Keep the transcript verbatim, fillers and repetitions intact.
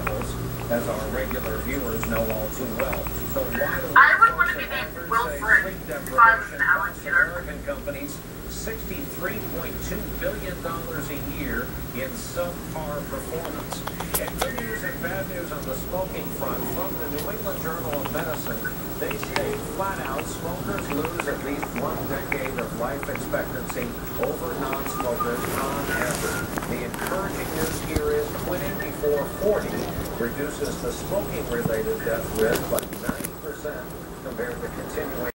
levels, as our regular viewers know all too well. So why do I would want to be named Wilfred if I was an alligator. American companies sixty-three point two billion dollars a year in subpar performance. And good news and bad news on the smoking front from the New England Journal of Medicine. They say flat out smokers lose at least one decade of life expectancy over non-smokers on average. The encouraging news here is quitting before forty reduces the smoking-related death risk by ninety percent compared to continuing